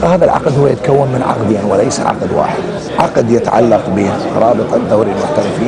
الحقيقة هذا العقد هو يتكون من عقدين وليس عقد واحد. عقد يتعلق برابطة دوري المحترفين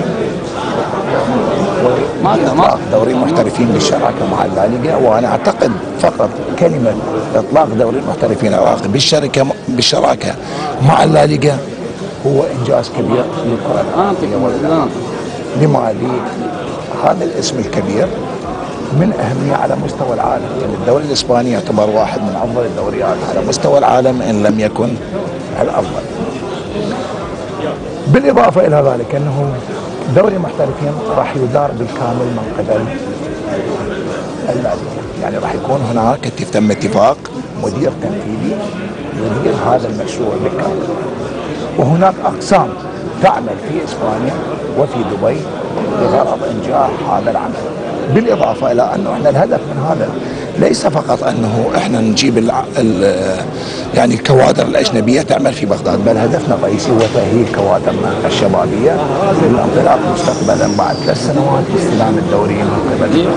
وإطلاق دوري المحترفين بالشراكة مع الليغا، وأنا أعتقد فقط كلمة إطلاق دوري المحترفين العراقي بالشراكة مع الليغا هو إنجاز كبير للكرة العراقية. لما هذا الاسم الكبير من أهمية على مستوى العالم، يعني الدوري الإسباني يعتبر واحد من أفضل الدوريات على مستوى العالم إن لم يكن الأفضل. بالإضافة إلى ذلك أنه دوري المحترفين راح يدار بالكامل من قبل الليغا، يعني راح يكون هناك تم اتفاق مدير تنفيذي يدير هذا المشروع بالكامل، وهناك أقسام تعمل في إسبانيا وفي دبي بغرض إنجاح هذا العمل. بالإضافة إلى أنه إحنا الهدف من هذا ليس فقط أنه إحنا نجيب يعني الكوادر الأجنبية تعمل في بغداد، بل هدفنا الرئيسي هو تأهيل كوادرنا الشبابية للانطلاق مستقبلا بعد 3 سنوات باستلام الدوري من قبل.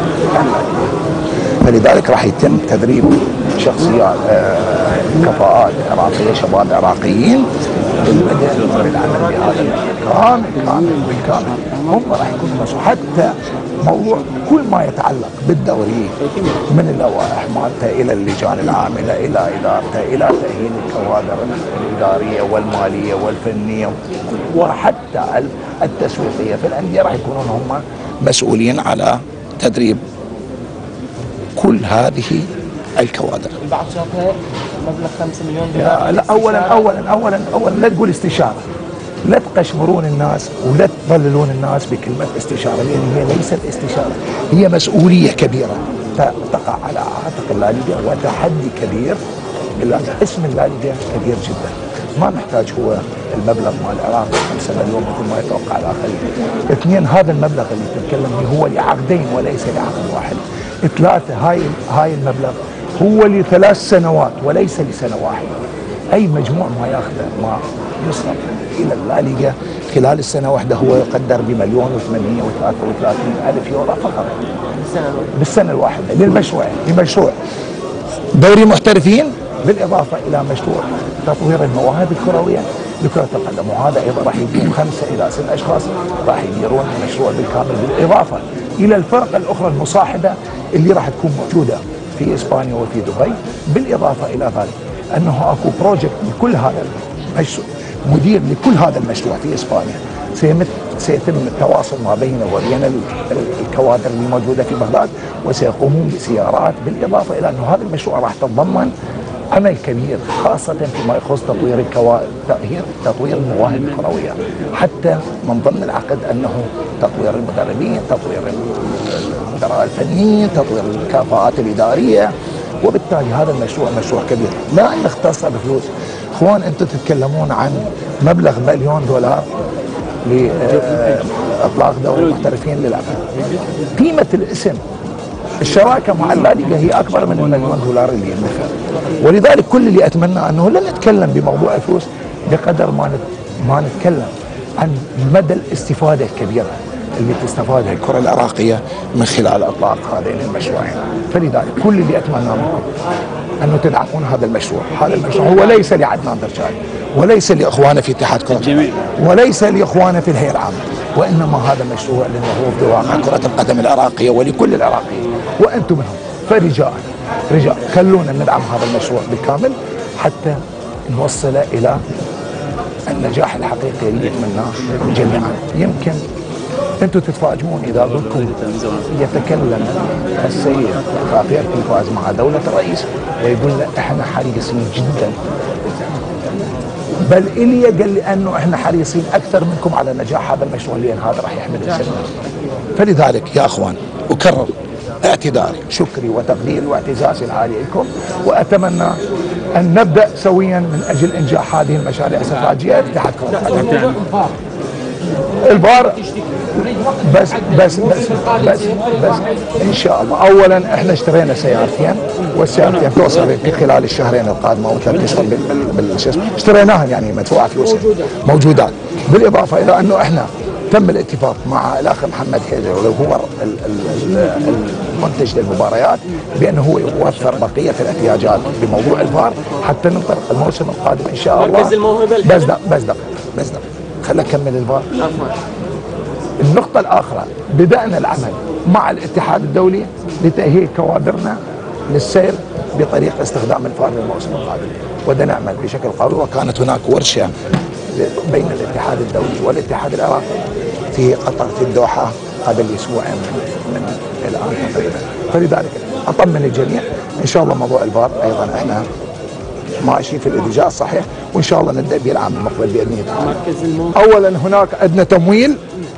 فلذلك راح يتم تدريب شخصيات كفاءات عراقية، شباب عراقيين بالعمل بهذا بالكامل. هم راح يكونوا مسؤول حتى موضوع كل ما يتعلق بالدوري من اللوائح مالته الى اللجان العامله الى ادارته الى تاهيل الكوادر الاداريه والماليه والفنيه وحتى التسويقيه في الانديه راح يكونون هم مسؤولين على تدريب كل هذه الكوادر. البعض شافها مبلغ 5 مليون دولار. لا، اولا لا تقول استشاره، لا تقشمرون الناس ولا تضللون الناس بكلمه استشاره، لان هي ليست استشاره، هي مسؤوليه كبيره تقع على عاتق الليغا وتحدي كبير. اسم الليغا كبير جدا، ما محتاج هو المبلغ مال العراق 5 مليون مثل ما يتوقع الاخرين. 2 هذا المبلغ اللي تتكلم به هو لعقدين وليس لعقد واحد. 3 هاي المبلغ هو ل3 سنوات وليس لسنه واحده. اي مجموع ما ياخذه ما يصرف الى الليغا خلال السنه واحده هو يقدر ب1,833,000 يورو فقط بالسنه الواحده لمشروع دوري محترفين، بالاضافه الى مشروع تطوير المواهب الكرويه لكره القدم، وهذا ايضا راح يكون 5 إلى 6 اشخاص راح يديرون المشروع بالكامل، بالاضافه الى الفرق الاخرى المصاحبه اللي راح تكون موجوده في اسبانيا وفي دبي. بالاضافه الى ذلك انه اكو بروجكت لكل هذا المشروع، مدير لكل هذا المشروع في اسبانيا سيتم التواصل ما بينه وبين الكوادر اللي موجوده في بغداد، وسيقومون بزيارات. بالاضافه الى انه هذا المشروع راح تتضمن عمل كبير خاصه فيما يخص تطوير المواهب الكرويه، حتى من ضمن العقد انه تطوير المدربين، تطوير المدراء الفنيين، تطوير الكفاءات الاداريه. وبالتالي هذا المشروع مشروع كبير لا يختص بفلوس. اخوان انتم تتكلمون عن مبلغ $1,000,000 لاطلاق دوري المحترفين للعب. قيمه الاسم الشراكه مع الليغا هي اكبر من $1,000,000 اللي يندفع، ولذلك كل اللي اتمنى انه لا نتكلم بموضوع الفلوس بقدر ما نتكلم عن مدى الاستفاده الكبيره اللي تستفادها الكره العراقيه من خلال اطلاق هذين المشروعين. فلذلك كل اللي اتمناه منكم انه تدعمون هذا المشروع. هذا المشروع هو ليس لعدنان درجاني وليس لاخوانه في اتحاد كره القدم وليس لاخوانه في الهيئه العامه، وانما هذا مشروع للنهوض بواقع كره القدم العراقيه ولكل العراقيين، وانتم منهم. فرجاء خلونا ندعم هذا المشروع بالكامل حتى نوصله الى النجاح الحقيقي اللي نتمناه جميعا. يمكن انتم تتفاجئون اذا قلتكم يتكلم السيد غفير تلفاز مع دوله الرئيس ويقول له احنا حريصين جدا، بل الي قال لي انه احنا حريصين اكثر منكم على نجاح هذا المشروع لان هذا راح يحمل السنه. فلذلك يا اخوان اكرر اعتذاري، شكري وتقديري واعتزازي العالي لكم، واتمنى ان نبدا سويا من اجل انجاح هذه المشاريع الاستراتيجيه في اتحاد كره القدم. البار بس ان شاء الله. اولا احنا اشترينا سيارتين والسيارتين توصل في خلال الشهرين القادمه او 3 اشهر اشتريناهم، يعني مدفوعه فلوسها موجودات. بالاضافه الى انه احنا تم الاتفاق مع الاخ محمد حيدر ولو هو المنتج للمباريات بانه هو يوفر بقيه الاحتياجات بموضوع الفار حتى ننطلق الموسم القادم ان شاء الله. مركز الموهبه بس دقيقه خلينا نكمل الفار. النقطه الاخرى بدانا العمل مع الاتحاد الدولي لتاهيل كوادرنا للسير بطريق استخدام الفار للموسم القادم، وده نعمل بشكل قوي. وكانت هناك ورشه بين الاتحاد الدولي والاتحاد العراقي في قطر في الدوحه قبل اسبوعين من الان تقريبا. فلذلك اطمن الجميع ان شاء الله موضوع الفار ايضا احنا ماشيين في الاتجاه الصحيح، وان شاء الله نبدا به العام المقبل باذن الله. اولا هناك عندنا تمويل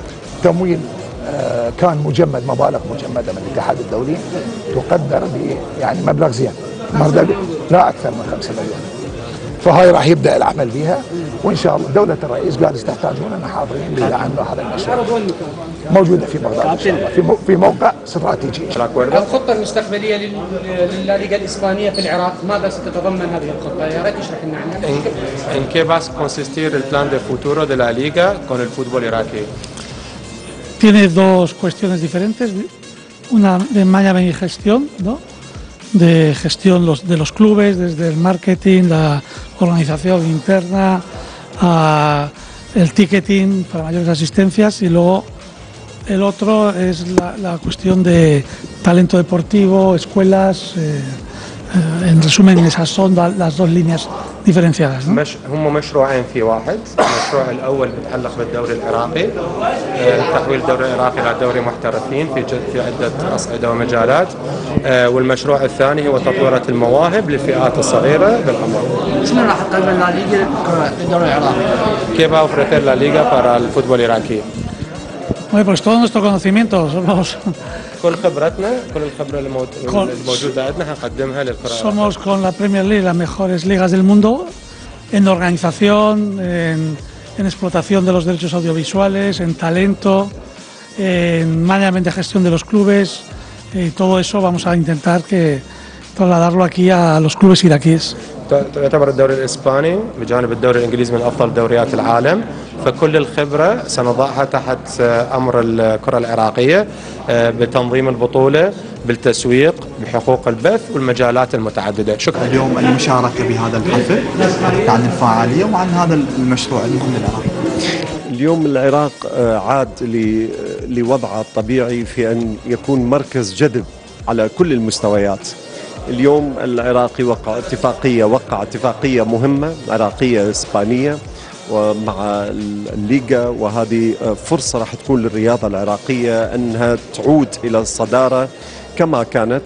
كان مجمد، مبالغ مجمده من الاتحاد الدولي تقدر ب يعني مبلغ زين لا اكثر من 5 مليون. فهاي راح يبدا العمل بها، وان شاء الله دوله الرئيس قال تحتاجوننا حاضرين لدعم هذا المشروع. موجوده في بغداد ان شاء الله في موقع استراتيجي. الخطه المستقبليه للليغا الاسبانيه في العراق ماذا ستتضمن هذه الخطه؟ يا ريت تشرح لنا عنها. ¿En qué va a consistir el plan de futuro de la liga con el fútbol iraquí? Tiene dos cuestiones diferentes, una de management y gestión, ¿no? De gestión de los clubes, desde el marketing, la organización interna, el ticketing para mayores asistencias, y luego el otro es la cuestión de talento deportivo, escuelas. En resumen, esas son las dos líneas diferenciadas, ¿no? هم مشروعين في واحد. المشروع الاول بيتعلق بالدوري العراقي، تحويل الدوري العراقي الى دوري محترفين في عده اصعده ومجالات، والمشروع الثاني هو تطوير المواهب للفئات الصغيره بالعمر. شنو راح تقدم الليغا للدوري العراقي؟ ¿Qué va a ofrecer la liga para el fútbol iraquí? Bueno, pues todo nuestro conocimiento, somos كل خبرتنا، كل الخبره الموجوده عندنا هنقدمها للكره. Somos con la Premier League las mejores ligas del mundo en organización, en explotación de los derechos audiovisuales, en talento, en management de gestión de los clubes, y todo eso vamos a intentar trasladarlo aquí a los clubes iraquíes. تعتبر الدوري الاسباني بجانب الدوري الانجليزي من افضل دوريات العالم، فكل الخبره سنضعها تحت امر الكره العراقيه بتنظيم البطوله، بالتسويق، بحقوق البث والمجالات المتعدده. شكرا. اليوم المشاركه بهذا الحفل عن الفعاليه وعن هذا المشروع المهم للعراق. اليوم العراق عاد لوضعه الطبيعي في ان يكون مركز جذب على كل المستويات. اليوم العراقي وقع اتفاقية مهمة عراقية إسبانية ومع الليغا، وهذه فرصة راح تكون للرياضة العراقية أنها تعود إلى الصدارة كما كانت.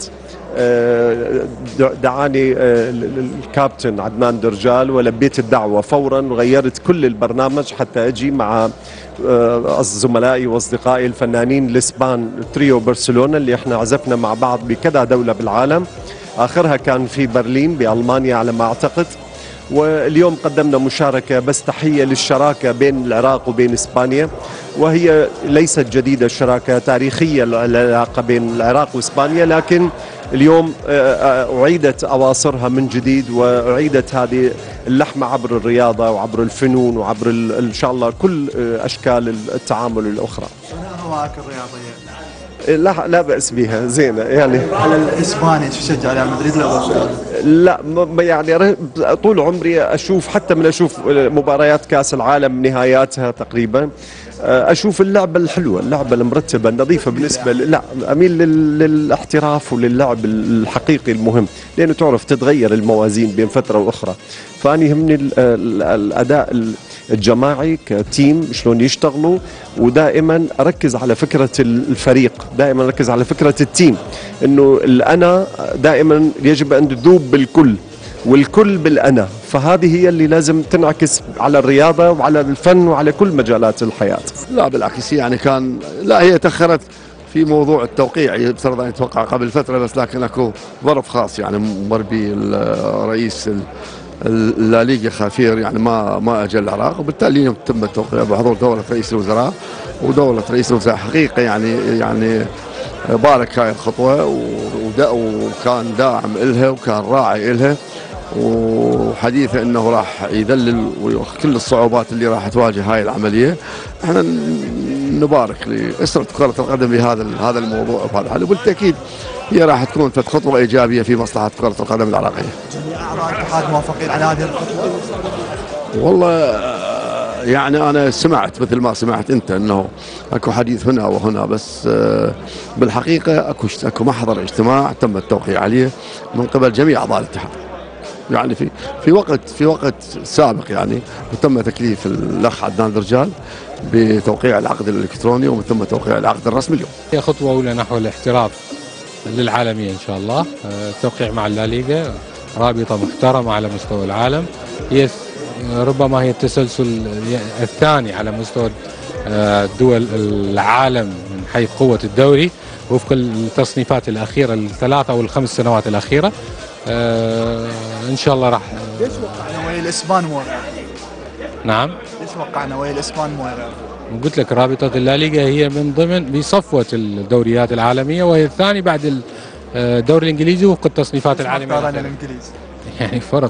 دعاني الكابتن عدنان درجال ولبيت الدعوة فورا وغيرت كل البرنامج حتى أجي مع زملائي واصدقائي الفنانين الاسبان تريو برشلونة اللي احنا عزفنا مع بعض بكذا دولة بالعالم، آخرها كان في برلين بألمانيا على ما أعتقد. واليوم قدمنا مشاركة، بس تحية للشراكة بين العراق وبين إسبانيا، وهي ليست جديدة، الشراكة تاريخية العلاقة بين العراق وإسبانيا، لكن اليوم أعيدت أواصرها من جديد، وأعيدت هذه اللحمة عبر الرياضة وعبر الفنون وعبر إن شاء الله كل أشكال التعامل الأخرى. هواك الرياضية لا بأس بها، زينة يعني. على الإسباني تشجع ريال مدريد لا يعني طول عمري أشوف، حتى من أشوف مباريات كأس العالم نهاياتها تقريبا، أشوف اللعبة الحلوة، اللعبة المرتبة النظيفة بالنسبة لا أميل للاحتراف وللعب الحقيقي المهم، لأنه تعرف تتغير الموازين بين فترة وأخرى. فأنا يهمني الأداء الجماعي كتيم شلون يشتغلوا، ودائما أركز على فكرة الفريق، دائما أركز على فكرة التيم، إنه الأنا دائما يجب أن تذوب بالكل والكل بالأنا، فهذه هي اللي لازم تنعكس على الرياضة وعلى الفن وعلى كل مجالات الحياة. لا بالعكس، يعني كان لا هي تأخرت في موضوع التوقيع، يفترض أن يتوقع قبل فترة، بس لكن أكو ظرف خاص يعني مر به الرئيس الليغا خافير، يعني ما أجى العراق، وبالتالي تم التوقيع بحضور دولة رئيس الوزراء ودولة رئيس الوزراء. حقيقة يعني بارك هاي الخطوة وكان داعم إلها وكان راعي إلها، وحديثه انه راح يذلل كل الصعوبات اللي راح تواجه هاي العمليه. احنا نبارك لاسره كره القدم بهذا الموضوع وبهذا الحل، وبالتاكيد هي راح تكون خطوه ايجابيه في مصلحه كره القدم العراقيه. جميع اعضاء الاتحاد موافقين على هذه الخطوه؟ والله يعني انا سمعت مثل ما سمعت انت انه اكو حديث هنا وهنا، بس بالحقيقه اكو محضر اجتماع تم التوقيع عليه من قبل جميع اعضاء الاتحاد. يعني في وقت سابق يعني، وتم تكليف الاخ عدنان درجال بتوقيع العقد الالكتروني ومن ثم توقيع العقد الرسمي اليوم. هي خطوه اولى نحو الاحتراف للعالميه ان شاء الله. التوقيع مع الليغا رابطه محترمه على مستوى العالم، هي ربما هي التسلسل الثاني على مستوى دول العالم من حيث قوه الدوري وفق التصنيفات الاخيره الثلاث او الخمس سنوات الاخيره. ان شاء الله راح. ليش وقعنا ويا الاسبان مو غير؟ نعم. ليش وقعنا ويا الاسبان مو غير؟ قلت لك رابطه الليغا هي من ضمن بصفوه الدوريات العالميه، وهي الثاني بعد الدوري الانجليزي وفق التصنيفات العالميه. الانجليزي يعني فرق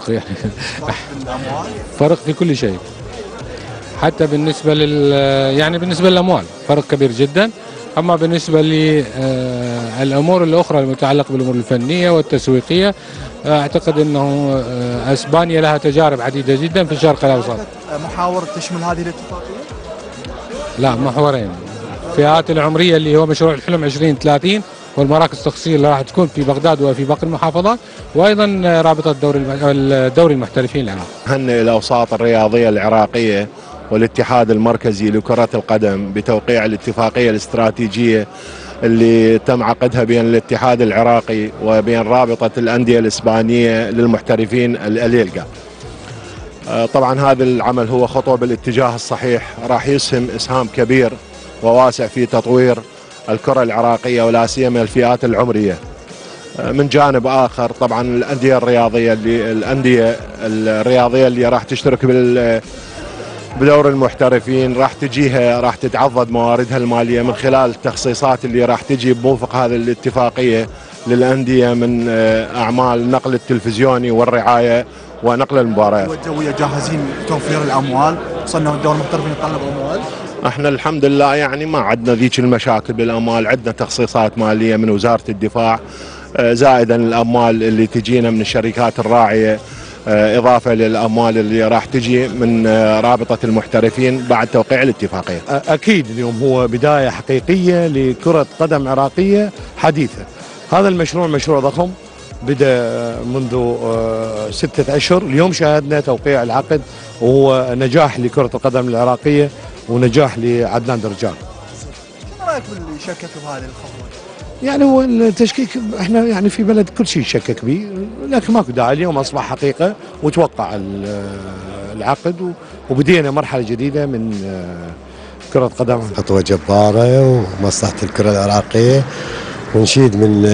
فرق في كل شيء، حتى بالنسبه يعني بالنسبه للاموال فرق كبير جدا. اما بالنسبه للامور الاخرى المتعلقه بالامور الفنيه والتسويقيه، اعتقد انه اسبانيا لها تجارب عديده جدا في الشرق الاوسط. محاور تشمل هذه الاتفاقيه؟ لا، محورين. الفئات العمريه اللي هو مشروع الحلم 2030 والمراكز التخصصيه اللي راح تكون في بغداد وفي باقي المحافظات، وايضا رابطه دوري المحترفين العراقي. هنئ الاوساط الرياضيه العراقيه والاتحاد المركزي لكره القدم بتوقيع الاتفاقيه الاستراتيجيه اللي تم عقدها بين الاتحاد العراقي وبين رابطه الانديه الاسبانيه للمحترفين الليغا. طبعا هذا العمل هو خطوه بالاتجاه الصحيح، راح يسهم اسهام كبير وواسع في تطوير الكره العراقيه ولا سيما الفئات العمريه. من جانب اخر طبعا الانديه الرياضيه اللي راح تشترك بدور المحترفين راح تتعضد مواردها الماليه من خلال التخصيصات اللي راح تجي بوفق هذه الاتفاقيه للانديه من اعمال النقل التلفزيوني والرعايه ونقل المباريات. والجويه جاهزين لتوفير الاموال، وصلنا الدور المحترفين يطلب اموال. احنا الحمد لله يعني ما عندنا ذيك المشاكل بالاموال، عندنا تخصيصات ماليه من وزاره الدفاع زائدا الاموال اللي تجينا من الشركات الراعيه، اضافه للاموال اللي راح تجي من رابطه المحترفين بعد توقيع الاتفاقيه. اكيد اليوم هو بدايه حقيقيه لكره قدم عراقيه حديثه. هذا المشروع مشروع ضخم بدا منذ 6 أشهر، اليوم شاهدنا توقيع العقد وهو نجاح لكره القدم العراقيه ونجاح لعدنان درجال. شنو رايك باللي شكك بهذه الخطوه؟ يعني هو التشكيك احنا يعني في بلد كل شيء يشكك به، لكن ماكو داعي، اليوم اصبح حقيقه وتوقع العقد وبدينا مرحله جديده من كره قدم. خطوه جباره ومصلحه الكره العراقيه، ونشيد من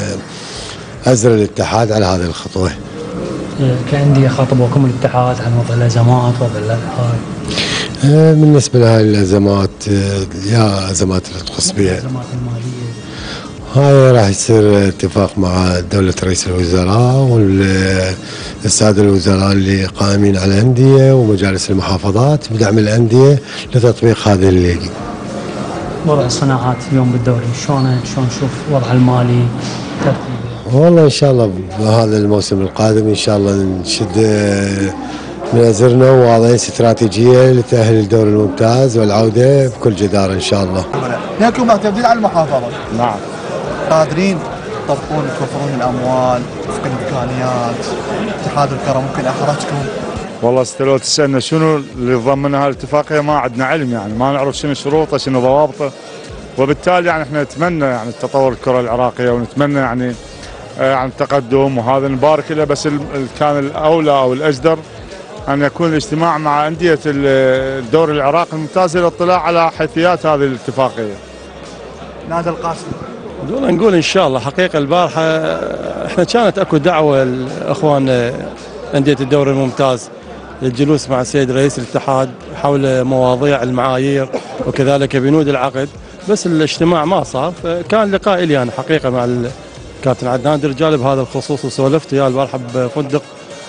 ازر الاتحاد على هذه الخطوه. كأندية خاطبوكم الاتحاد عن وضع الازمات وضع الالعاب؟ بالنسبه لهذه الازمات يا ازمات اللي تخص بها الازمات الماليه، هاي راح يصير اتفاق مع دولة رئيس الوزراء والسادة الوزراء اللي قائمين على الأندية ومجالس المحافظات بدعم الأندية لتطبيق هذه الليجي. وضع الصناعات اليوم بالدوري شلون نشوف وضع المالي ترتيبه؟ والله إن شاء الله بهذا الموسم القادم إن شاء الله نشد من أزرنا ووضعين استراتيجية لتأهل الدوري الممتاز والعودة بكل جدارة إن شاء الله. هيكم معتمدين على المحافظة؟ نعم. قادرين توفرون الاموال وفق الامكانيات؟ اتحاد الكره ممكن احرجكم؟ والله لو تسالنا شنو اللي ضمنها الاتفاقيه ما عندنا علم، يعني ما نعرف شنو شروطه شنو ضوابطه، وبالتالي يعني احنا نتمنى يعني تطور الكره العراقيه ونتمنى يعني التقدم، وهذا نبارك له، بس كان الاولى او الاجدر ان يكون الاجتماع مع انديه الدوري العراقي الممتاز للاطلاع على حيثيات هذه الاتفاقيه. نادى القاسم. نقول ان شاء الله حقيقه البارحه احنا كانت اكو دعوه لاخوان انديه الدوري الممتاز للجلوس مع السيد رئيس الاتحاد حول مواضيع المعايير وكذلك بنود العقد، بس الاجتماع ما صار، فكان لقاء لي انا حقيقه مع الكابتن عدنان درجال بهذا الخصوص، وسولفت وياه البارحه بفندق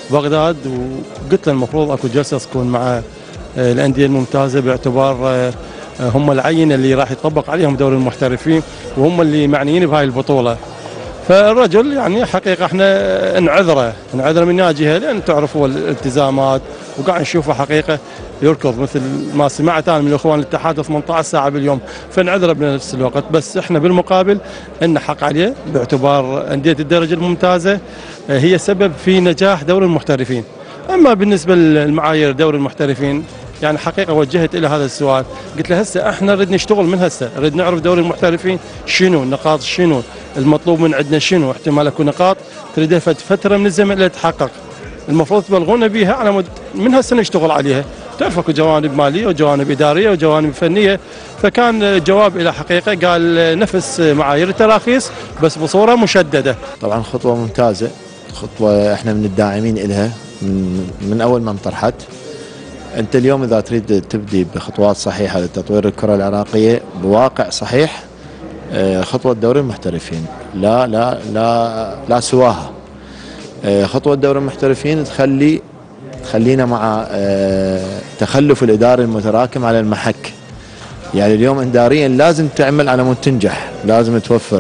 بغداد، وقلت له المفروض اكو جلسه تكون مع الانديه الممتازه باعتبار هم العينه اللي راح يطبق عليهم دوري المحترفين وهم اللي معنيين بهاي البطوله. فالرجل يعني حقيقه احنا نعذره من جهه، لان تعرفوا الالتزامات، وقاعد نشوفه حقيقه يركض مثل ما سمعت انا من الاخوان الاتحاد 18 ساعه باليوم، فنعذره بنفس الوقت. بس احنا بالمقابل ان حق عليه باعتبار انديه الدرجه الممتازه هي سبب في نجاح دوري المحترفين. اما بالنسبه للمعايير دوري المحترفين يعني حقيقه وجهت الى هذا السؤال، قلت له هسه احنا نريد نشتغل من هسه، نريد نعرف دوري المحترفين شنو النقاط، شنو المطلوب من عندنا، شنو احتمال اكو نقاط تريدها فتره من الزمن لتتحقق، المفروض تبلغونا بها على مود من هسه نشتغل عليها. تعرف اكو جوانب ماليه وجوانب اداريه وجوانب فنيه، فكان الجواب الى حقيقه قال نفس معايير التراخيص بس بصوره مشدده. طبعا خطوه ممتازه، خطوه احنا من الداعمين الها من اول ما انطرحت. انت اليوم اذا تريد تبدي بخطوات صحيحه لتطوير الكره العراقيه بواقع صحيح، خطوه دوري المحترفين لا سواها. خطوه دوري المحترفين تخلينا مع تخلف الاداري المتراكم على المحك. يعني اليوم اداريا لازم تعمل على مود تنجح، لازم توفر.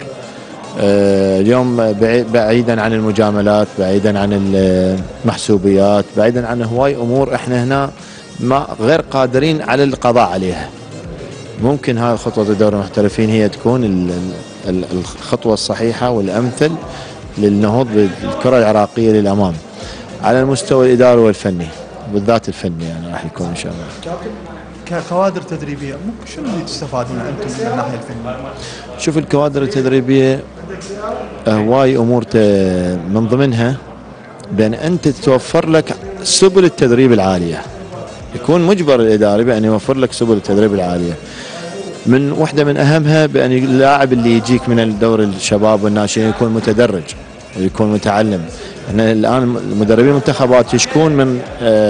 اليوم بعيدا عن المجاملات، بعيدا عن المحسوبيات، بعيدا عن هواي امور احنا هنا ما غير قادرين على القضاء عليها. ممكن هاي خطوه دوري المحترفين هي تكون الخطوه الصحيحه والامثل للنهوض بالكره العراقيه للامام على المستوى الاداري والفني، بالذات الفني يعني راح يكون ان شاء الله. ككوادر تدريبيه شنو اللي تستفادون انتم من الناحيه الفنيه؟ شوف الكوادر التدريبيه هواي امور من ضمنها بان انت توفر لك سبل التدريب العاليه. يكون مجبر الاداري بان يوفر لك سبل التدريب العاليه. من واحده من اهمها بان اللاعب اللي يجيك من الدور الشباب والناشئين يكون متدرج ويكون متعلم. احنا الان مدربين المنتخبات يشكون من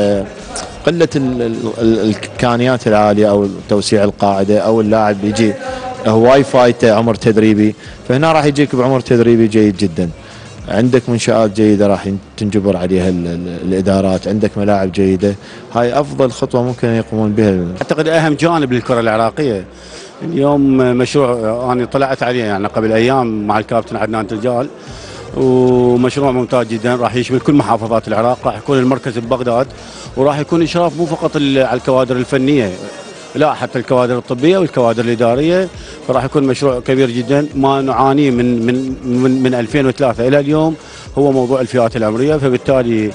قله الامكانيات العاليه او توسيع القاعده، او اللاعب يجي هواي فايته عمر تدريبي، فهنا راح يجيك بعمر تدريبي جيد جدا. عندك منشآت جيده راح تنجبر عليها الادارات، عندك ملاعب جيده، هاي افضل خطوه ممكن يقومون بها. اعتقد اهم جانب للكره العراقيه اليوم مشروع انا طلعت عليه يعني قبل ايام مع الكابتن عدنان درجال، ومشروع ممتاز جدا راح يشمل كل محافظات العراق، راح يكون المركز ببغداد، وراح يكون اشراف مو فقط على الكوادر الفنيه، لا حتى الكوادر الطبيه والكوادر الاداريه، فراح يكون مشروع كبير جدا. ما نعانيه من 2003 الى اليوم هو موضوع الفئات العمريه، فبالتالي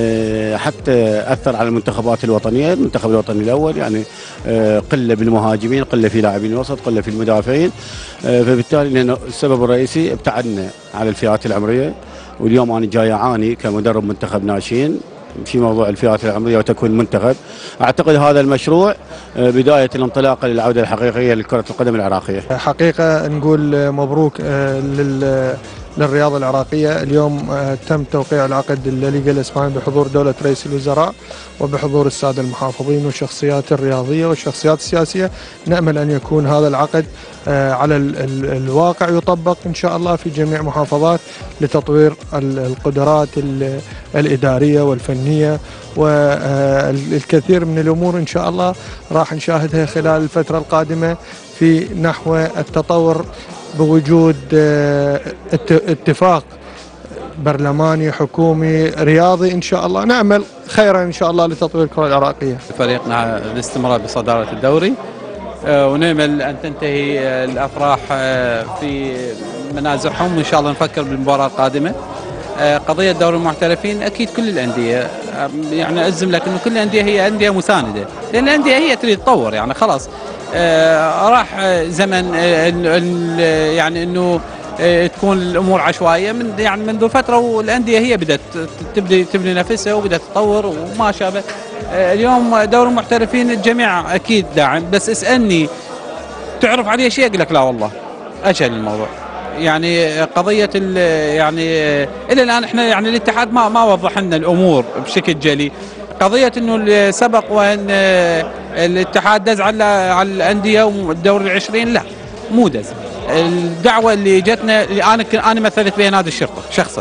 حتى اثر على المنتخبات الوطنيه، المنتخب الوطني الاول يعني قله بالمهاجمين، قله في لاعبين الوسط، قله في المدافعين، فبالتالي لأنه السبب الرئيسي ابتعدنا على الفئات العمريه. واليوم انا جاي اعاني كمدرب منتخب ناشئين في موضوع الفئات العمريه وتكوين منتخب. اعتقد هذا المشروع بدايه الانطلاقه للعوده الحقيقيه لكره القدم العراقيه. حقيقه نقول مبروك للرياضه العراقيه. اليوم تم توقيع العقد الليغا الاسباني بحضور دوله رئيس الوزراء وبحضور الساده المحافظين والشخصيات الرياضيه والشخصيات السياسيه. نامل ان يكون هذا العقد على الواقع يطبق ان شاء الله في جميع محافظات لتطوير القدرات الاداريه والفنيه، والكثير من الامور ان شاء الله راح نشاهدها خلال الفتره القادمه في نحو التطور بوجود اتفاق برلماني حكومي رياضي ان شاء الله. نعمل خيرا ان شاء الله لتطوير الكره العراقيه. فريقنا الاستمرار بصداره الدوري، ونامل ان تنتهي الافراح في منازعهم، وان شاء الله نفكر بالمباراه القادمه. قضيه دوري المحترفين اكيد كل الانديه، يعني اجزم لك انه كل الانديه هي انديه مسانده، لان الانديه هي تريد تطور. يعني خلاص راح زمن يعني انه تكون الامور عشوائيه يعني منذ فتره، والانديه هي بدات تبني نفسها وبدات تطور وما شابه. اليوم دوري المحترفين الجميع اكيد داعم، بس اسالني تعرف عليه شيء اقول لك لا والله اجهل الموضوع. يعني قضيه يعني الى الان احنا يعني الاتحاد ما وضح لنا الامور بشكل جلي. قضيه انه سبق وان الاتحاد دز على الانديه والدوري ال20، لا مو دز. الدعوه اللي جتنا انا مثلت بها نادي الشرطه شخصا،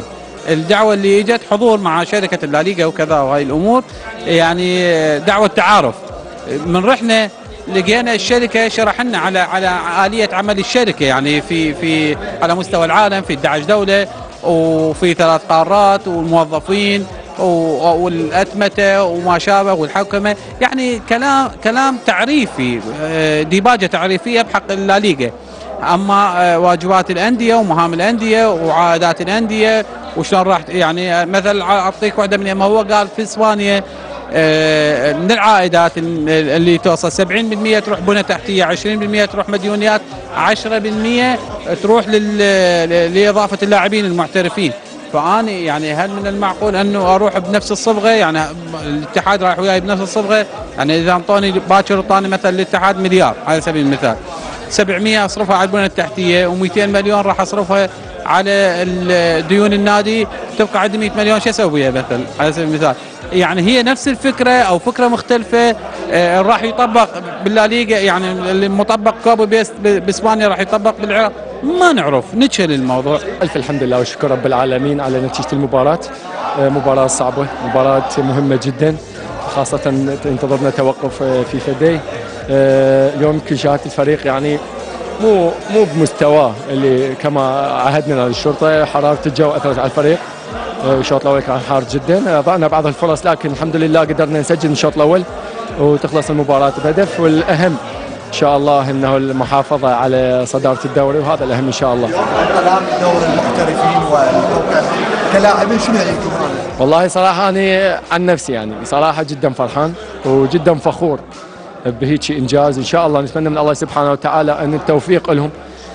الدعوه اللي اجت حضور مع شركه الليغا وكذا وهاي الامور، يعني دعوه تعارف. من رحنا لقينا الشركه شرح لنا على اليه عمل الشركه، يعني في على مستوى العالم في 11 دوله وفي 3 قارات، والموظفين والأتمتة وما شابه والحوكمة، يعني كلام تعريفي، ديباجة تعريفية بحق الليغا. أما واجبات الأندية ومهام الأندية وعادات الأندية وشلون راح، يعني مثل أعطيك واحدة من ما هو قال في إسبانيا من العائدات اللي توصل 70% تروح بنى تحتية، 20% تروح مديونيات، 10% تروح لإضافة اللاعبين المحترفين. فأنا يعني هل من المعقول أنه أروح بنفس الصبغة؟ يعني الاتحاد رايح وياي بنفس الصبغة، يعني إذا أعطوني باكر أعطاني مثلا الاتحاد مليار على سبيل المثال، 700 أصرفها على البنى التحتية و200 مليون راح أصرفها على ديون النادي، تبقى عندي 100 مليون شو أسوي بها مثلا على سبيل المثال. يعني هي نفس الفكرة أو فكرة مختلفة راح يطبق بالليغا، يعني اللي مطبق كوبا بإسبانيا راح يطبق بالعراق، ما نعرف نجهل الموضوع. ألف الحمد لله والشكر رب العالمين على نتيجة المباراة. مباراة صعبة، مباراة مهمة جدا، خاصة انتظرنا توقف في فدي. اليوم يمكن شاهدت الفريق يعني مو بمستواه اللي كما عهدنا للشرطة. حرارة الجو أثرت على الفريق. الشوط الأول كان حار جدا، ضعنا بعض الفرص لكن الحمد لله قدرنا نسجل الشوط الأول وتخلص المباراة بهدف. والأهم إن شاء الله أنه المحافظة على صدارة الدوري، وهذا الأهم إن شاء الله. كلام دور المحترفين والموقع كلاعبين شنو يعيكم؟ والله صراحة أنا عن نفسي يعني صراحة جدا فرحان وجدا فخور بهيك إنجاز. إن شاء الله نتمنى من الله سبحانه وتعالى أن التوفيق لهم،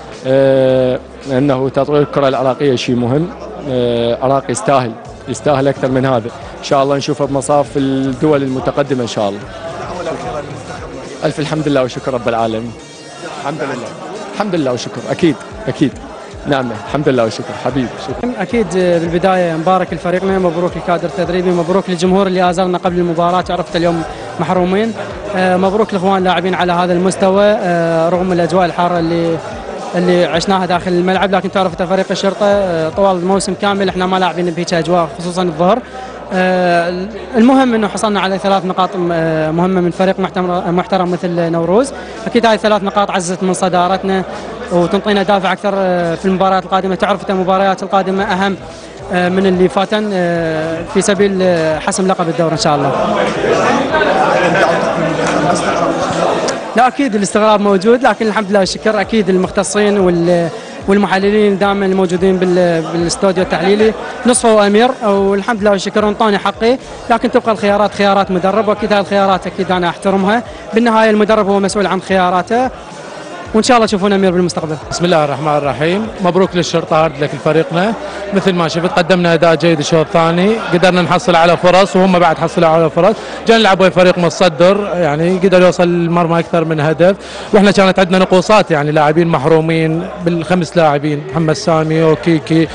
أنه تطوير الكرة العراقية شيء مهم. العراق يستاهل أكثر من هذا. إن شاء الله نشوفه بمصاف الدول المتقدمة إن شاء الله. ألف الحمد لله وشكر رب العالمين. الحمد لله وشكر. أكيد نعم، الحمد لله وشكر حبيبي. شكرا. اكيد بالبدايه مبارك لفريقنا، مبروك الكادر التدريبي، مبروك للجمهور اللي ازرنا قبل المباراه، عرفت اليوم محرومين. مبروك الاخوان اللاعبين على هذا المستوى رغم الاجواء الحاره اللي عشناها داخل الملعب، لكن تعرف فريق الشرطه طوال الموسم كامل احنا ما لاعبين بهيك اجواء خصوصا الظهر. المهم انه حصلنا على 3 نقاط مهمه من فريق محترم مثل نوروز. اكيد هاي 3 نقاط عزت من صدارتنا وتنطينا دافع اكثر في المباريات القادمه. تعرف المباريات القادمه اهم من اللي فاتن في سبيل حسم لقب الدوري ان شاء الله. لا اكيد الاستغراب موجود، لكن الحمد لله والشكر اكيد المختصين والمحللين دائما الموجودين بالاستوديو التحليلي نصفوا امير، والحمد لله والشكر انطوني حقي، لكن تبقى الخيارات خيارات مدرب، واكيد هذه الخيارات اكيد انا احترمها. بالنهايه المدرب هو مسؤول عن خياراته، وان شاء الله تشوفون امير بالمستقبل. بسم الله الرحمن الرحيم. مبروك للشرطه هارد لك فريقنا. مثل ما شفت قدمنا اداء جيد الشوط الثاني، قدرنا نحصل على فرص وهم بعد حصلوا على فرص. جانا نلعب ويا فريق متصدر يعني قدر يوصل المرمى اكثر من هدف، واحنا كانت عندنا نقوصات يعني لاعبين محرومين ب5 لاعبين، محمد سامي وكيكي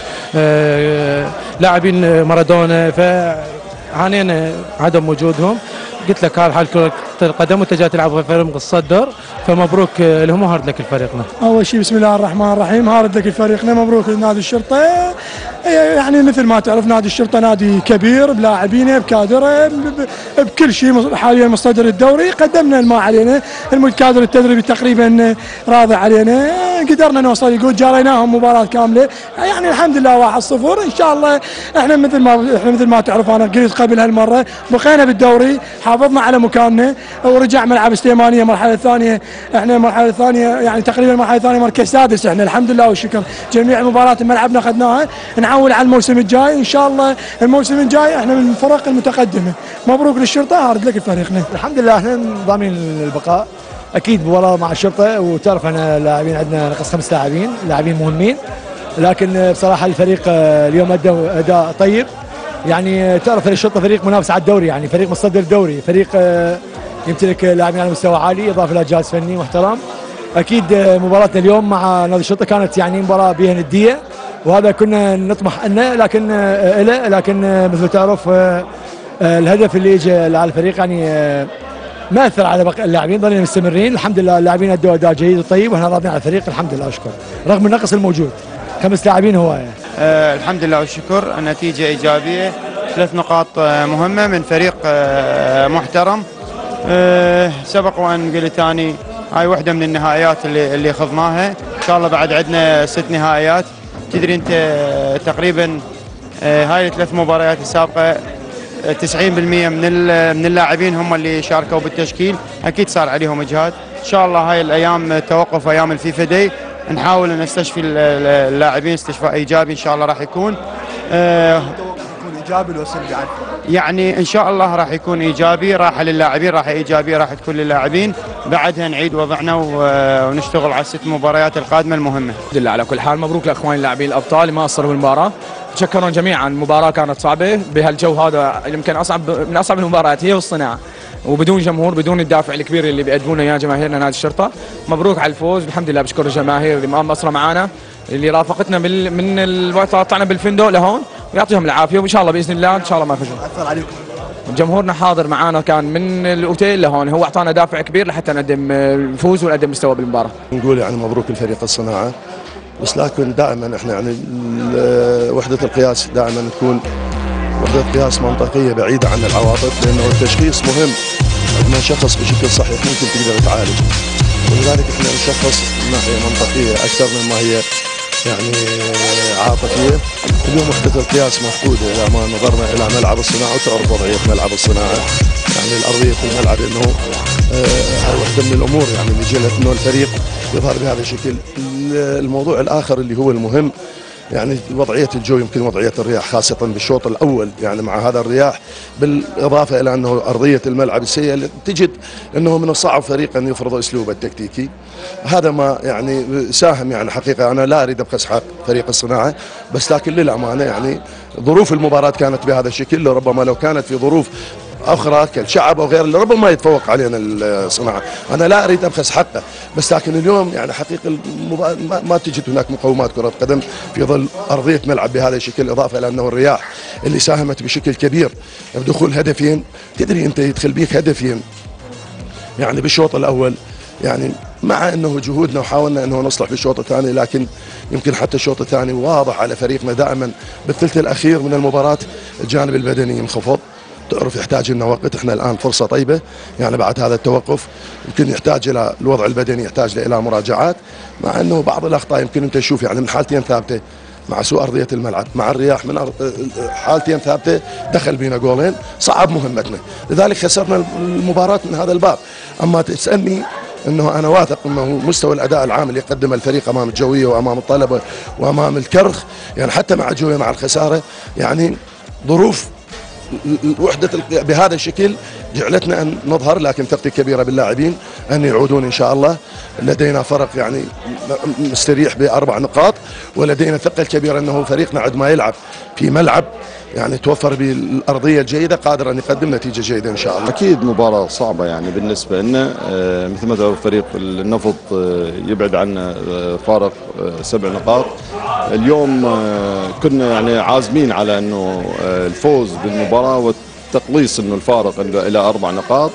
لاعبين مارادونا، فعانينا عدم وجودهم. قلت لك هذا حال كرة القدم وانت جاي تلعب في فريق متصدر، فمبروك لهم وهارد لك فريقنا. اول شيء بسم الله الرحمن الرحيم، هارد لك فريقنا، مبروك لنادي الشرطه. يعني مثل ما تعرف نادي الشرطه نادي كبير بلاعبينه بكادره بكل شيء، حاليا مصدر الدوري. قدمنا ما علينا، الكادر التدريبي تقريبا راضي علينا، قدرنا نوصل يقول جاريناهم مباراه كامله، يعني الحمد لله 1-0. ان شاء الله احنا مثل ما تعرف انا قلت قبل هالمره بقينا بالدوري، حافظنا على مكاننا ورجع ملعب سليمانيه المرحله الثانيه. احنا المرحله الثانيه يعني تقريبا المرحله الثانيه مركز سادس، احنا الحمد لله والشكر جميع المباريات ملعبنا اخذناها. نعول على الموسم الجاي ان شاء الله، الموسم الجاي احنا من الفرق المتقدمه. مبروك للشرطه، هارد لك فريقنا. الحمد لله احنا ضامنين البقاء، اكيد مباراه مع الشرطه، وتعرف احنا لاعبين عندنا ناقص 5 لاعبين، لاعبين مهمين، لكن بصراحه الفريق اليوم ادى اداء طيب. يعني تعرف الشرطه فريق منافس على الدوري، يعني فريق متصدر الدوري، فريق يمتلك لاعبين على مستوى عالي اضافه الى جهاز فني محترم. اكيد مباراتنا اليوم مع نادي الشرطه كانت يعني مباراه بها نديه، وهذا كنا نطمح انه لكن مثل ما تعرف الهدف اللي اجى على الفريق يعني ما اثر على باقي اللاعبين، ظلينا مستمرين. الحمد لله اللاعبين ادوا اداء جيد وطيب، واحنا راضيين على الفريق الحمد لله اشكر، رغم النقص الموجود 5 لاعبين هوايه. الحمد لله والشكر، النتيجة إيجابية، 3 نقاط مهمة من فريق محترم. سبق وأن قلت ثاني هاي واحدة من النهائيات اللي خضناها، إن شاء الله بعد عندنا 6 نهائيات. تدري أنت تقريبا هاي ال3 مباريات السابقة 90% من اللاعبين هم اللي شاركوا بالتشكيل، أكيد صار عليهم إجهاد. إن شاء الله هاي الأيام توقف أيام الفيفا داي، نحاول أن نستشفي اللاعبين استشفاء إيجابي إن شاء الله راح يكون. ايجابي لو سلبي عنه؟ يعني ان شاء الله راح يكون ايجابي، راحه للاعبين، راحه ايجابيه راح تكون للاعبين، بعدها نعيد وضعنا ونشتغل على ال6 مباريات القادمه المهمه. الحمد لله على كل حال، مبروك لاخواني اللاعبين الابطال اللي ما قصروا بالمباراه، تشكرون جميعا. المباراه كانت صعبه بهالجو هذا، يمكن من اصعب المباريات هي والصناعه، وبدون جمهور، بدون الدافع الكبير اللي بيقدمونه اياه جماهيرنا نادي الشرطه. مبروك على الفوز، الحمد لله. بشكر الجماهير اللي ما مقصره معانا، اللي رافقتنا من الوقت طلعنا بالفندق لهون، ويعطيهم العافيه، وان شاء الله باذن الله ان شاء الله ما يفوزون. اثر عليكم؟ جمهورنا حاضر معانا، كان من الاوتيل لهون، هو اعطانا دافع كبير لحتى نقدم الفوز ونقدم مستوى بالمباراه. نقول يعني مبروك لفريق الصناعه، بس لكن دائما احنا يعني وحده القياس دائما تكون وحده قياس منطقيه بعيده عن العواطف، لانه التشخيص مهم. عندما نشخص بشكل صحيح ممكن تقدر تعالج، ولذلك احنا نشخص من ناحيه منطقيه اكثر مما هي يعني عاطفيه. اليوم وحده القياس مفقوده اذا ما نظرنا الى ملعب الصناعه، وتعرف وضعيه ملعب الصناعه، يعني الارضيه في الملعب انه هاي وحده من الامور يعني اللي جلت انه الفريق يظهر بهذا الشكل. الموضوع الاخر اللي هو المهم يعني وضعيه الجو، يمكن وضعيه الرياح خاصه بالشوط الاول، يعني مع هذا الرياح بالاضافه الى انه ارضيه الملعب السيئه، تجد انه من الصعب فريق ان يفرض اسلوبه التكتيكي. هذا ما يعني ساهم يعني حقيقه، انا لا اريد ابخس حق فريق الصناعه، بس لكن للامانه يعني ظروف المباراه كانت بهذا الشكل، ربما لو كانت في ظروف اخرى كالشعب او غير اللي ربما يتفوق علينا الصناعه. انا لا اريد ابخس حقه، بس لكن اليوم يعني حقيقه ما تجد هناك مقومات كره قدم في ظل ارضيه ملعب بهذا الشكل، اضافه الى انه الرياح اللي ساهمت بشكل كبير بدخول هدفين. تدري انت يدخل بيك هدفين يعني بالشوط الاول، يعني مع انه جهودنا وحاولنا انه نصلح بالشوط الثاني، لكن يمكن حتى الشوط الثاني واضح على فريقنا دائما بالثلث الاخير من المباراه الجانب البدني ينخفض. تعرف يحتاج لنا وقت، احنا الان فرصه طيبه يعني بعد هذا التوقف، يمكن يحتاج الى الوضع البدني، يحتاج الى مراجعات، مع انه بعض الاخطاء يمكن انت تشوف يعني من حالتين ثابته، مع سوء ارضيه الملعب مع الرياح، من حالتين ثابته دخل بينا جولين، صعب مهمتنا، لذلك خسرنا المباراه من هذا الباب. اما تسالني انه انا واثق انه مستوى الاداء العام اللي يقدمه الفريق امام الجويه وامام الطلبه وامام الكرخ، يعني حتى مع الجويه مع الخساره، يعني ظروف وحدة بهذا الشكل جعلتنا أن نظهر، لكن ثقتي كبيرة باللاعبين أن يعودون إن شاء الله. لدينا فرق يعني مستريح ب4 نقاط، ولدينا ثقة كبيرة أنه فريقنا عندما يلعب في ملعب يعني توفر بالأرضية الجيدة قادر أن يقدم نتيجة جيدة إن شاء الله. أكيد مباراة صعبة يعني بالنسبة لنا، مثل ما تعرف فريق النفط يبعد عنا فارق 7 نقاط. اليوم كنا يعني عازمين على أنه الفوز بالمباراة والتقليص أنه الفارق إلى 4 نقاط.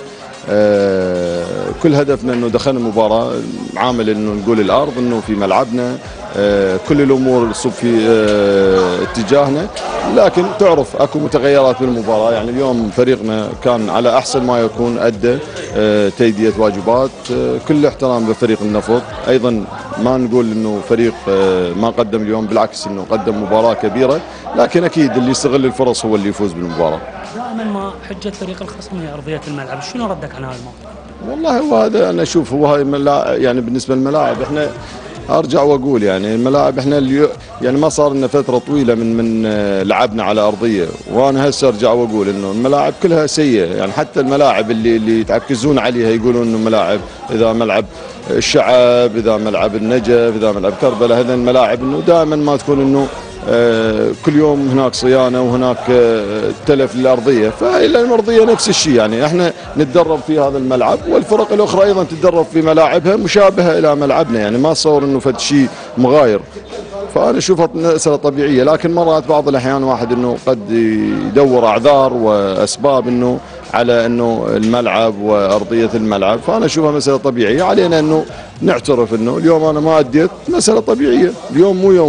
كل هدفنا انه دخلنا المباراه عامل انه نقول الارض انه في ملعبنا، كل الامور تصب في اتجاهنا، لكن تعرف اكو متغيرات بالمباراه. يعني اليوم فريقنا كان على احسن ما يكون، ادى تأدية واجبات. كل احترام لفريق النفط، ايضا ما نقول انه فريق ما قدم اليوم، بالعكس انه قدم مباراه كبيره، لكن اكيد اللي يستغل الفرص هو اللي يفوز بالمباراه. دائما ما حجه فريق الخصم هي ارضيه الملعب، شنو ردك عن هذا الموضوع؟ والله هو هذا انا اشوف هو يعني بالنسبه للملاعب احنا ارجع واقول يعني الملاعب احنا يعني ما صار لنا فتره طويله من لعبنا على ارضيه، وانا هسه ارجع واقول انه الملاعب كلها سيئه. يعني حتى الملاعب اللي يتعكزون عليها يقولون انه ملاعب، اذا ملعب الشعب، اذا ملعب النجف، اذا ملعب كربلاء، هذا الملاعب انه دائما ما تكون انه كل يوم هناك صيانه وهناك تلف للارضيه، فإلى المرضيه نفس الشيء. يعني احنا نتدرب في هذا الملعب، والفرق الاخرى ايضا تتدرب في ملاعبها مشابهه الى ملعبنا، يعني ما صور انه فد شيء مغاير. فانا اشوفها مساله طبيعيه، لكن مرات بعض الاحيان واحد انه قد يدور اعذار واسباب انه على انه الملعب وارضيه الملعب، فانا اشوفها مساله طبيعيه. علينا انه نعترف انه اليوم انا ما اديت، مساله طبيعيه، اليوم مو يومي،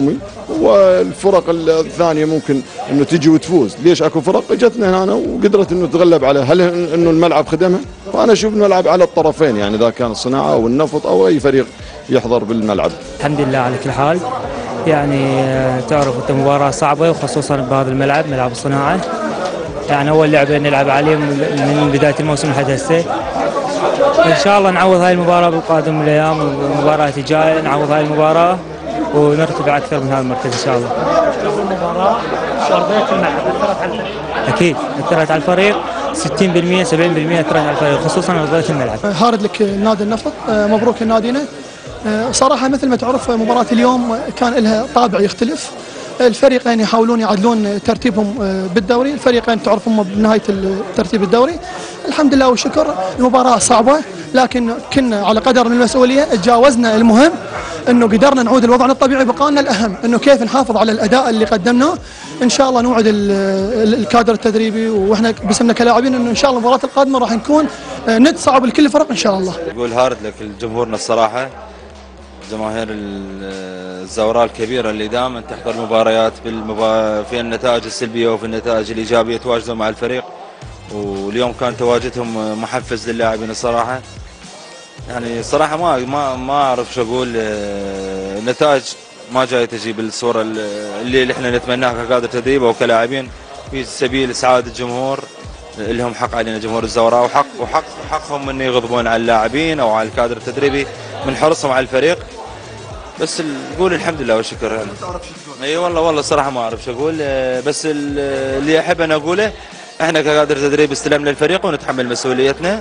والفرق الثانيه ممكن انه تجي وتفوز. ليش اكو فرق اجتنا هنا وقدرت انه تتغلب على، هل انه الملعب خدمها؟ فانا اشوف انه الملعب على الطرفين، يعني اذا كان الصناعه او النفط او اي فريق يحضر بالملعب. الحمد لله على كل حال. يعني تعرف انت مباراه صعبه وخصوصا بهذا الملعب، ملعب الصناعه. يعني اول لعبه نلعب عليه من بدايه الموسم لحد هسه. ان شاء الله نعوض هاي المباراه بالقادم الايام والمباريات الجايه، نعوض هاي المباراه ونرتفع اكثر من هذا المركز ان شاء الله. المباراه ارضيه الملعب اثرت على الفريق؟ اكيد اثرت على الفريق 60% 70% اثرت على الفريق خصوصا ارضيه الملعب. هارد لك نادي النفط، مبروك لنادينا. صراحه مثل ما تعرف مباراه اليوم كان لها طابع يختلف. الفريقين يحاولون يعدلون ترتيبهم بالدوري، الفريقين تعرفهم بنهايه الترتيب الدوري. الحمد لله والشكر، المباراه صعبه لكن كنا على قدر من المسؤوليه، تجاوزنا المهم انه قدرنا نعود لوضعنا الطبيعي. بقى لنا الاهم انه كيف نحافظ على الاداء اللي قدمناه. ان شاء الله نوعد الكادر التدريبي واحنا باسمنا كلاعبين انه ان شاء الله المباراه القادمه راح نكون ند صعب لكل الفرق ان شاء الله. اقول هارد لك لجمهورنا الصراحه، جماهير الزوراء الكبيره اللي دائما تحضر المباريات في النتائج السلبيه وفي النتائج الايجابيه تواجدوا مع الفريق، واليوم كان تواجدهم محفز للاعبين الصراحه. يعني صراحه ما اعرف شو اقول، النتائج ما جاي تجي بالصوره اللي احنا نتمناها ككادر تدريب او كلاعبين، في سبيل اسعاد الجمهور. لهم حق علينا جمهور الزوراء، وحقهم انه يغضبون على اللاعبين او على الكادر التدريبي من حرصهم على الفريق. بس نقول الحمد لله والشكر. يعني اي والله الصراحه ما اعرف شو اقول، بس اللي احب انا اقوله احنا ككادر تدريب استلمنا الفريق ونتحمل مسؤوليتنا.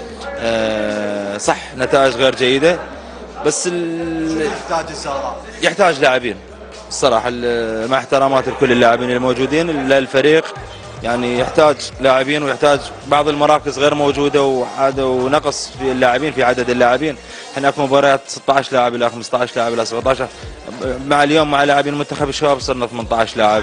صح نتائج غير جيده، بس يحتاج لاعبين الصراحه، مع احترامات لكل اللاعبين الموجودين. الفريق يعني يحتاج لاعبين ويحتاج بعض المراكز غير موجوده ونقص في اللاعبين، في عدد اللاعبين. احنا في مباريات 16 لاعب الى 15 لاعب الى 17، مع اليوم مع لاعبين منتخب الشباب صرنا 18 لاعب.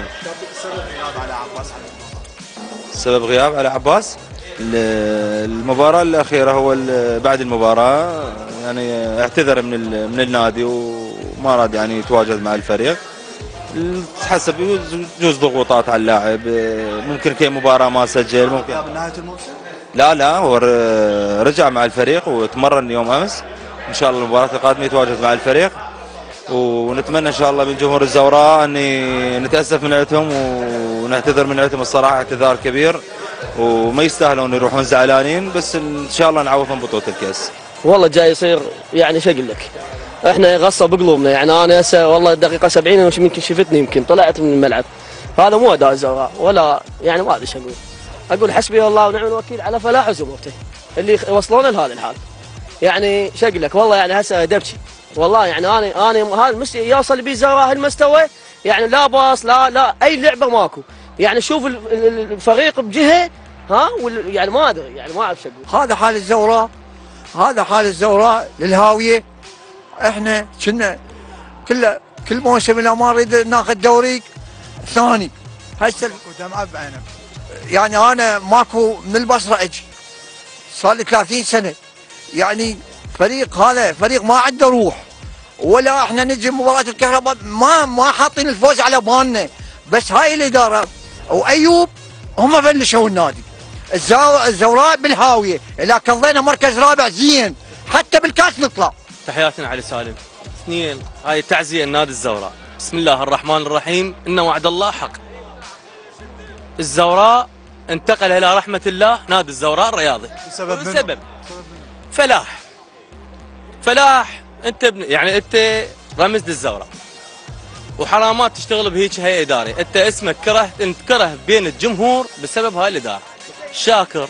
سبب غياب على عباس المباراه الاخيره هو بعد المباراه يعني اعتذر من النادي وما راد يعني يتواجد مع الفريق. حسب يجوز ضغوطات على اللاعب، ممكن كي مباراه ما سجل، ممكن نهايه الموسم. لا هو رجع مع الفريق وتمرن يوم امس. ان شاء الله المباراه القادمه يتواجد مع الفريق، ونتمنى ان شاء الله من جمهور الزوراء اني نتاسف من عندهم ونعتذر من عندهم الصراحه اعتذار كبير، وما يستاهلون يروحون زعلانين، بس ان شاء الله نعوضهم بطوله الكاس. والله جاي يصير يعني شو اقول لك، احنا غصه بقلوبنا. يعني انا هسه والله الدقيقه 70 يمكن شفتني، يمكن طلعت من الملعب. هذا مو اداء الزوراء ولا يعني ما ادري شو اقول حسبي الله ونعم الوكيل على فلاح زمرته اللي وصلونا لهذا الحال. يعني شو اقول لك، والله يعني هسه دبكي والله. يعني انا هذا يوصل بي الزوراء هالمستوى، يعني لا باص لا اي لعبه ماكو. يعني شوف الفريق بجهه يعني ما ادري، يعني ما اعرف شو اقول. هذا حال الزوراء، هذا حال الزوراء للهاويه. احنا كنا كل موسم لا ما نريد ناخذ دوري ثاني. هسه ودمعه بعينك. يعني انا ماكو من البصره اجي صار لي 30 سنه. يعني فريق هذا فريق ما عنده روح، ولا احنا نجي مباراه الكهرباء ما حاطين الفوز على بالنا. بس هاي الاداره وايوب هم بلشوا النادي. الزوراء بالهاويه، اذا قضينا مركز رابع زين حتى بالكاس نطلع. تحياتنا علي سالم. اثنين، هاي تعزيه النادي الزوراء. بسم الله الرحمن الرحيم، ان وعد الله حق. الزوراء انتقل الى رحمه الله، نادي الزوراء الرياضي. بسبب فلاح انت يعني انت رمز للزوراء، وحرامات تشتغل بهيك هيئه اداريه. انت اسمك انكره بين الجمهور بسبب هاي الاداره. شاكر.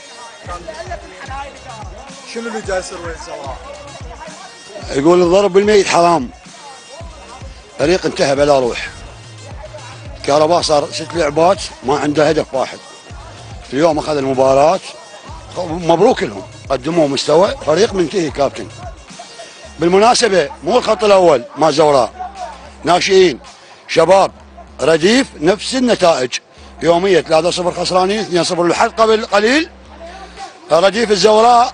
شنو اللي جاي يصير ويا الزوراء؟ يقول الضرب بالميت حرام. فريق انتهى بلا روح. كهرباء صار 6 لعبات ما عنده هدف واحد. اليوم اخذ المباراة، مبروك لهم، قدموا مستوى. فريق منتهي كابتن. بالمناسبة مو الخط الاول مع الزوراء، ناشئين شباب رديف نفس النتائج يومية. 3-0 خسرانين، 2-0 لحد قبل قليل. رديف الزوراء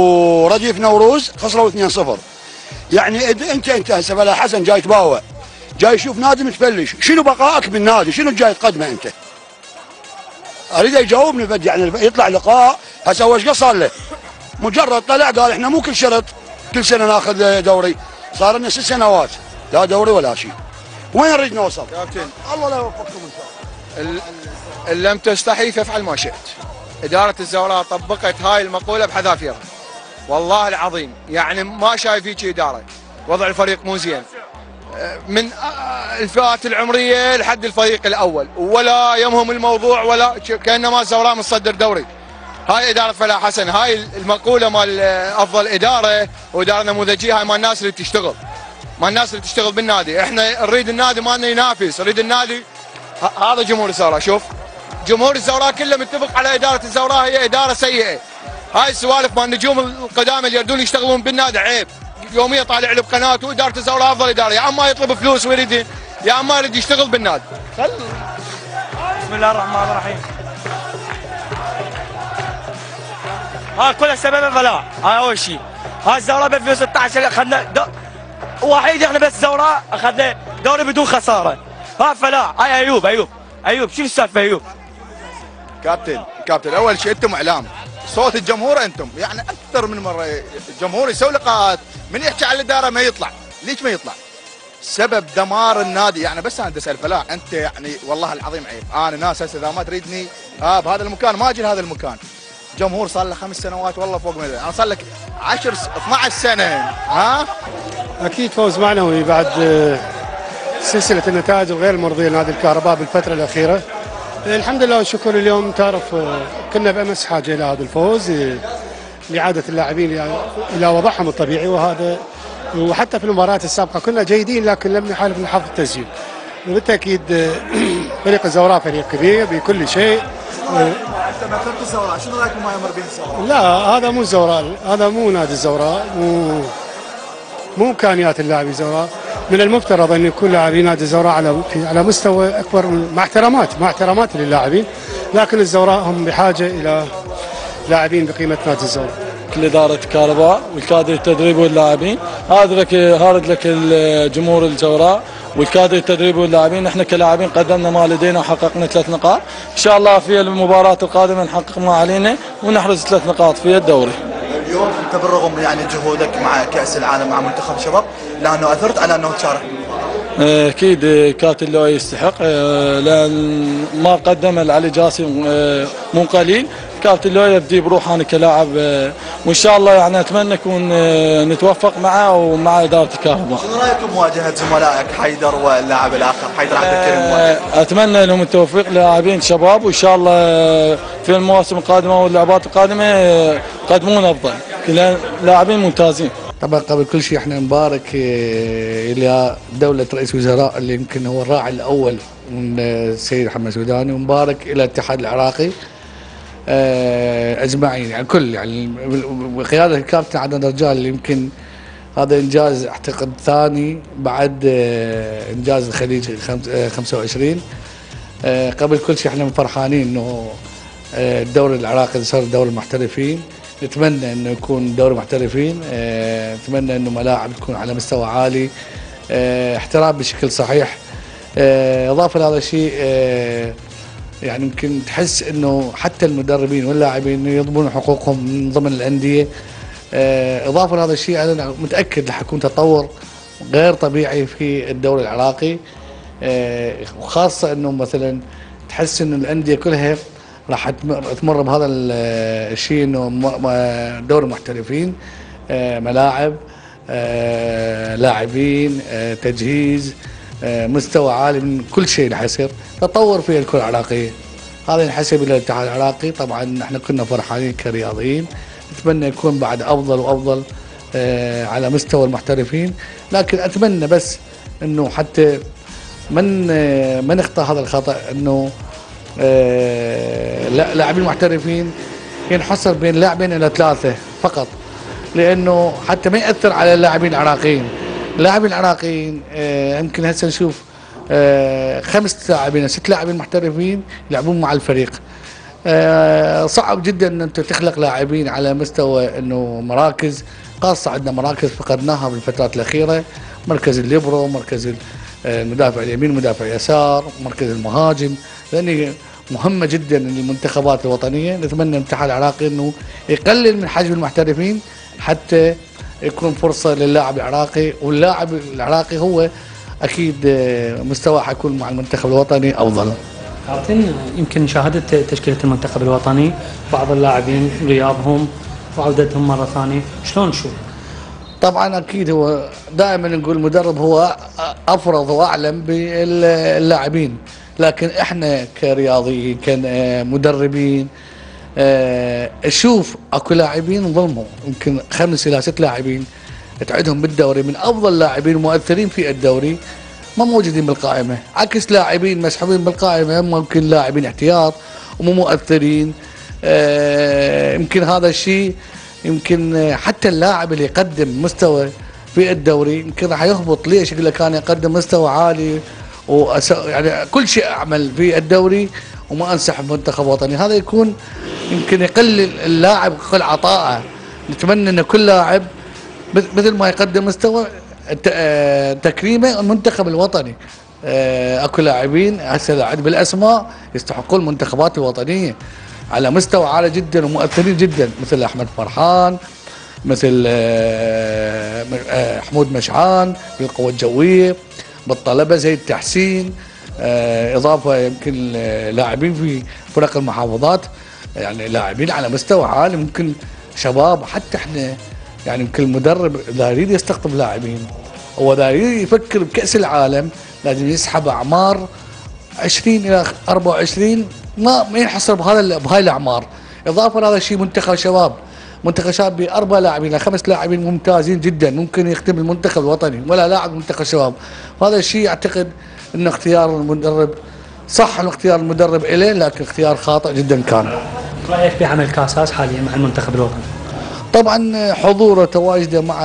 ورديف نوروز خسروا 2-0. يعني انت هسه بلا حسن جاي تباوع، جاي يشوف نادي متفلش، شنو بقائك بالنادي؟ شنو جاي تقدمه انت؟ اريد يجاوبني فد يعني يطلع لقاء هسه هو ايش صار له؟ مجرد طلع قال احنا مو كل شرط كل سنه ناخذ دوري، صار لنا 6 سنوات لا دوري ولا شيء. وين نريد نوصل؟ كابتن الله لا يوفقكم ان شاء الله. إن لم تستحي فافعل ما شئت. إدارة الزوراء طبقت هاي المقولة بحذافيرها. والله العظيم يعني ما شايف هيك إدارة. وضع الفريق مو زين. من الفئات العمرية لحد الفريق الأول ولا يمهم الموضوع ولا كأنما الزوراء متصدر دوري. هاي إدارة فلاح حسن، هاي المقولة مال أفضل إدارة وإدارة نموذجية، هاي مال الناس اللي تشتغل. مال الناس اللي تشتغل بالنادي، احنا نريد النادي مالنا ينافس، نريد النادي هذا جمهور الزوراء. شوف جمهور الزوراء كله متفق على إدارة الزوراء هي إدارة سيئة. هاي السوالف مال النجوم القدامى اللي يردون يشتغلون بالنادي عيب. يوميا طالع له بقناته إدارة الزوراء أفضل إدارة، يا اما يطلب فلوس ويريد يا اما يريد يشتغل بالنادي. بسم الله الرحمن الرحيم. ها كلها سبب فلاح، هاي اول شيء. هاي الزوراء ب 2016 اخذنا وحيد احنا بس زوراء اخذنا دوري بدون خساره. ها فلاح، هاي ايوب شو السالفه ايوب؟ كابتن اول شيء انتم اعلام، صوت الجمهور انتم، يعني اكثر من مره الجمهور يسوي لقاءات، من يحكي على الاداره ما يطلع، ليش ما يطلع؟ سبب دمار النادي. يعني بس انا اسال فلاح انت يعني والله العظيم عيب، انا ناس هسه اذا ما تريدني بهذا المكان ما اجي لهذا المكان. جمهور صار له 5 سنوات والله فوق من انا صار لك 12 سنه. ها اكيد فوز معنوي بعد سلسله النتائج الغير مرضيه لنادي الكهرباء بالفتره الاخيره. الحمد لله والشكر. اليوم تعرف كنا بامس حاجه الى هذا الفوز لاعاده اللاعبين الى وضعهم الطبيعي، وحتى في المباريات السابقه كنا جيدين لكن لم نحالف الحظ التسجيل. وبالتاكيد فريق الزوراء فريق كبير بكل شيء. انت ما ذكرت الزوراء، شنو رايك بما يمر بين الزوراء؟ لا هذا مو الزوراء، هذا مو نادي الزوراء، مو امكانيات اللاعبين الزوراء. من المفترض ان يكون لاعبين نادي الزوراء على مستوى اكبر، مع احترامات للاعبين، لكن الزوراء هم بحاجه الى لاعبين بقيمه نادي الزوراء. لإدارة الكهرباء والكادر التدريبي واللاعبين، هارد لك الجمهور الزوراء والكادر التدريبي واللاعبين. احنا كلاعبين قدمنا ما لدينا وحققنا 3 نقاط، ان شاء الله في المباراة القادمة نحقق ما علينا ونحرز 3 نقاط في الدوري. اليوم انت بالرغم يعني جهودك مع كأس العالم مع منتخب الشباب لانه اثرت على انه تشارك. اكيد كابتن لو يستحق، لان ما قدم علي جاسم مو قليل. كابتن لو يبدي بروح انا كلاعب، وان شاء الله يعني اتمنى نكون نتوفق معه ومع اداره الكهرباء. شنو رايك بمواجهه زملائك حيدر واللاعب الاخر حيدر عبد الكريم؟ اتمنى لهم التوفيق لاعبين شباب، وان شاء الله في المواسم القادمه واللعبات القادمه يقدمون افضل، لاعبين ممتازين. طبعا قبل كل شيء احنا نبارك الى دوله رئيس وزراء اللي يمكن هو الراعي الاول من السيد محمد سوداني، ومبارك الى الاتحاد العراقي اجمعين، يعني كل يعني بقياده الكابتن عدنان رجال اللي يمكن هذا انجاز اعتقد ثاني بعد انجاز الخليج 25. قبل كل شيء احنا فرحانين انه الدوري العراقي صار دوري المحترفين، نتمنى انه يكون دوري محترفين، نتمنى انه ملاعب تكون على مستوى عالي، احترام بشكل صحيح. اضافه لهذا الشيء يعني يمكن تحس انه حتى المدربين واللاعبين يضمنون حقوقهم من ضمن الانديه. اضافه لهذا الشيء انا متاكد رح يكون تطور غير طبيعي في الدوري العراقي، وخاصه انه مثلا تحس انه الانديه كلها راح تمر بهذا الشيء، انه دوري محترفين، ملاعب، لاعبين، تجهيز، مستوى عالي من كل شيء رح يصير تطور في الكره العراقيه. هذا ينحسب الى الاتحاد العراقي. طبعا احنا كنا فرحانين كرياضيين، نتمنى يكون بعد افضل وافضل على مستوى المحترفين، لكن اتمنى بس انه حتى من نخطا هذا الخطا، انه لاعبين محترفين ينحصر بين لاعبين الى 3 فقط، لانه حتى ما ياثر على اللاعبين العراقيين. اللاعبين العراقيين يمكن هسه نشوف 5 لاعبين 6 لاعبين محترفين يلعبون مع الفريق. صعب جدا ان انت تخلق لاعبين على مستوى انه مراكز، خاصه عندنا مراكز فقدناها بالفترات الاخيره، مركز الليبرو، مركز المدافع اليمين ومدافع اليسار ومركز المهاجم، لأن مهمة جدا للمنتخبات الوطنية. نتمنى الاتحاد العراقي انه يقلل من حجم المحترفين حتى يكون فرصة للاعب العراقي، واللاعب العراقي هو اكيد مستواه حيكون مع المنتخب الوطني افضل. كابتن، يمكن شاهدت تشكيلة المنتخب الوطني، بعض اللاعبين غيابهم وعودتهم مرة ثانية، شلون تشوف؟ طبعا اكيد هو دائما نقول المدرب هو افرض واعلم باللاعبين، لكن احنا كرياضيين كمدربين اشوف اكو لاعبين ظلموا، يمكن 5 إلى 6 لاعبين تعدهم بالدوري من افضل لاعبين مؤثرين في الدوري ما موجودين بالقائمه، عكس لاعبين مسحوبين بالقائمه ممكن لاعبين احتياط ومو مؤثرين. يمكن هذا الشيء يمكن حتى اللاعب اللي يقدم مستوى في الدوري يمكن راح يهبط. ليش؟ يقول لك كان يقدم مستوى عالي يعني كل شيء اعمل في الدوري وما انسحب منتخب وطني، هذا يكون يمكن يقلل اللاعب كل عطاءه. نتمنى ان كل لاعب مثل ما يقدم مستوى تكريمه المنتخب الوطني. اكو لاعبين هسه بالاسماء يستحقون المنتخبات الوطنيه على مستوى عالي جدا ومؤثرين جدا، مثل احمد فرحان، مثل حمود مشعان بالقوى الجويه، بالطلبه زي التحسين، اضافه يمكن لاعبين في فرق المحافظات، يعني لاعبين على مستوى عالي، ممكن شباب. حتى احنا يعني يمكن المدرب اذا يريد يستقطب لاعبين هو اذا يريد يفكر بكاس العالم لازم يسحب اعمار 20 الى 24 ما ينحصر بهاي الاعمار. اضافه لهذا الشيء منتخب شباب، منتخب شباب ب4 لاعبين الى 5 لاعبين ممتازين جدا ممكن يخدم المنتخب الوطني ولا لاعب منتخب شباب. هذا الشيء اعتقد انه اختيار المدرب صح، اختيار المدرب اليه، لكن اختيار خاطئ جدا كان. رايك في عمل كاساس حاليا مع المنتخب الوطني؟ طبعا حضوره تواجده مع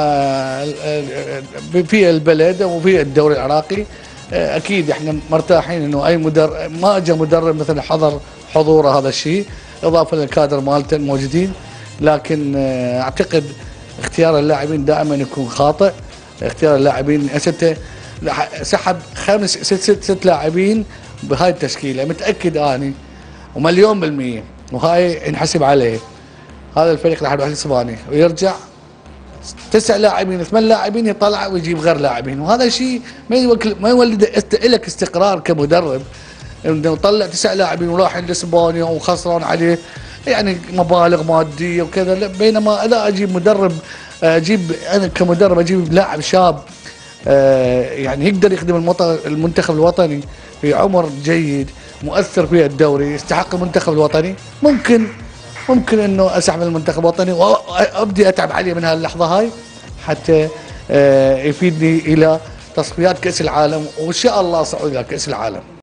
في البلد وفي الدوري العراقي اكيد احنا مرتاحين انه اي مدرب ما اجى مدرب مثلا حضر حضوره هذا الشيء، اضافه للكادر مالته الموجودين. لكن اعتقد اختيار اللاعبين دائما يكون خاطئ. اختيار اللاعبين سحب 5 6 لاعبين بهاي التشكيله، متاكد اني ومليون بالمية وهاي ينحسب عليه. هذا الفريق راح يروح لاسبانيا ويرجع 9 لاعبين 8 لاعبين يطلع ويجيب غير لاعبين، وهذا شيء ما يولد لك استقرار كمدرب انه يطلع 9 لاعبين وراح لاسبانيا وخسران عليه يعني مبالغ ماديه وكذا. بينما اذا اجيب مدرب انا كمدرب اجيب لاعب شاب يعني يقدر يخدم المنتخب الوطني في عمر جيد مؤثر في الدوري يستحق المنتخب الوطني، ممكن انه اسحب المنتخب الوطني وابدي اتعب عليه من هاللحظه هاي حتى يفيدني الى تصفيات كاس العالم، وان شاء الله صعود الى كاس العالم.